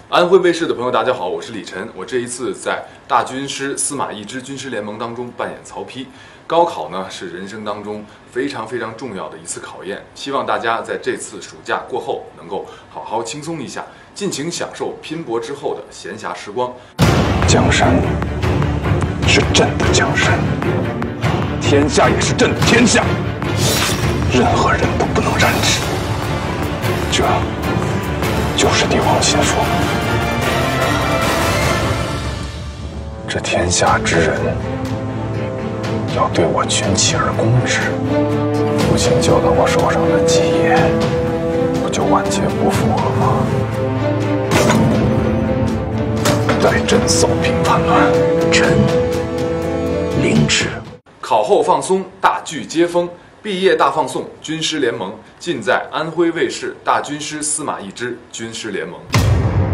安徽卫视的朋友，大家好，我是李晨。我这一次在大军师司马懿之军师联盟当中扮演曹丕。高考呢是人生当中非常重要的一次考验，希望大家在这次暑假过后能够好好轻松一下，尽情享受拼搏之后的闲暇时光。 江山是朕的江山，天下也是朕的天下，任何人都不能染指。这就是帝王心术。这天下之人要对我群起而攻之，父亲交到我手上的基业，不就万劫不复了吗？待朕扫平叛乱， 臣领旨。 考后放松，大剧接风。毕业大放送，军师联盟尽在安徽卫视大军师司马懿之军师联盟。